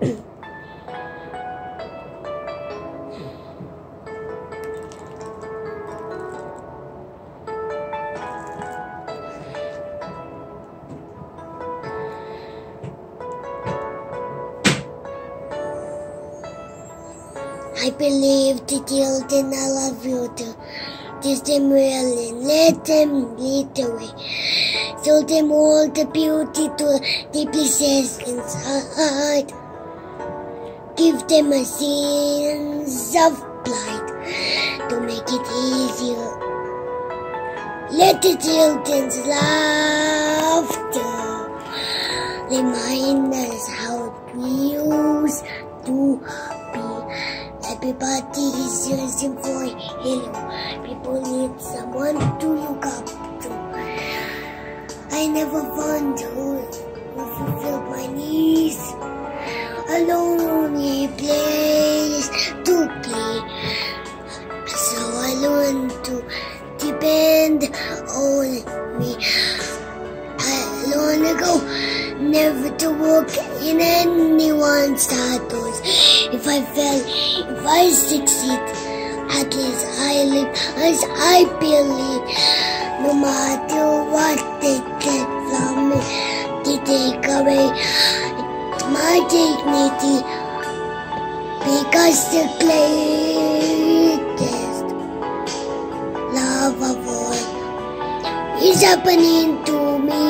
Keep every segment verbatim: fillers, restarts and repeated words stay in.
I believe the children I love you to teach them well and let them lead the way. Show them all the beauty to the possess inside. Give them a sense of pride to make it easier. Let the children's laughter remind us how we used to be. Everybody is searching for a hero. People need someone to look up to. I never found who will fulfill my needs. A lonely place to play. So I learned to depend on me. I learned to go, never to walk in anyone's shadows. If I fail, if I succeed, at least I live as I believe. No matter what they get from me, they take away my dignity. Because the greatest love of all is happening to me.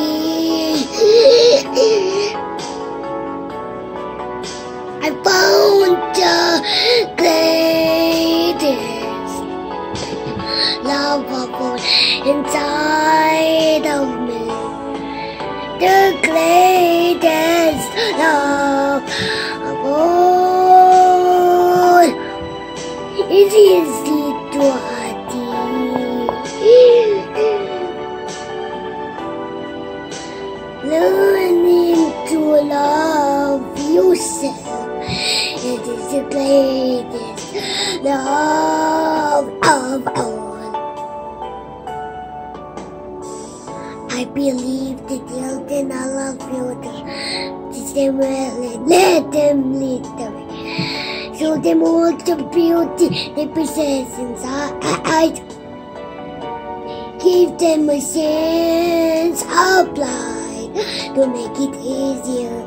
I found the greatest love of all inside of me. The greatest love of all is easy to achieve. Learning to love yourself. It is the greatest love of all. I believe the children I love you. Teach them well and let them lead the way. Show them all the beauty they possess inside. Give them a sense of pride to make it easier.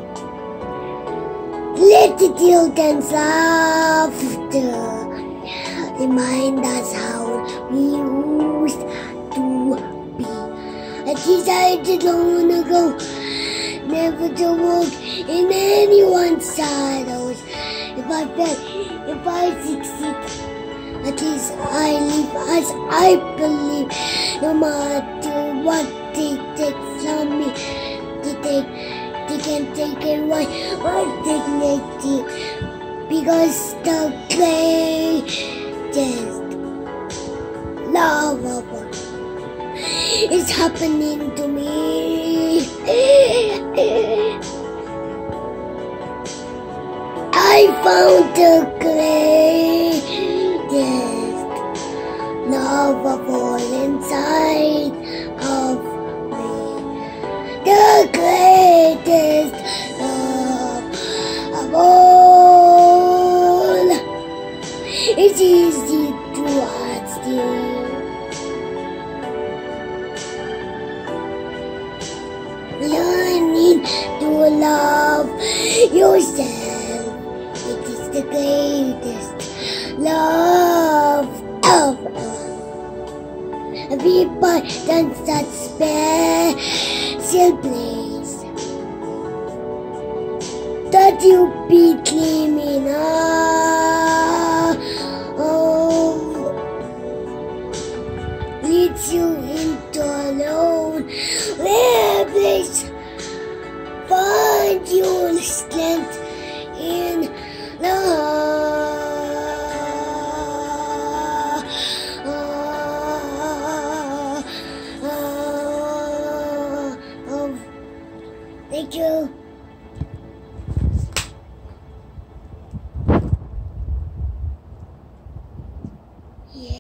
Let the children's laughter remind us how we used to be. I decided long ago never to walk in anyone's shadows. If I fail, if I succeed, at least I live as I believe. No matter what they take from me, they take. They can take away my dignity, because the greatest love of all is happening to me. I found the greatest love of all inside of the greatest love of all. It's easy to achieve. Learning to love yourself. It is the greatest love of all. People dance that special place that you be dreaming of. Oh, leads you into alone where place. Find your strength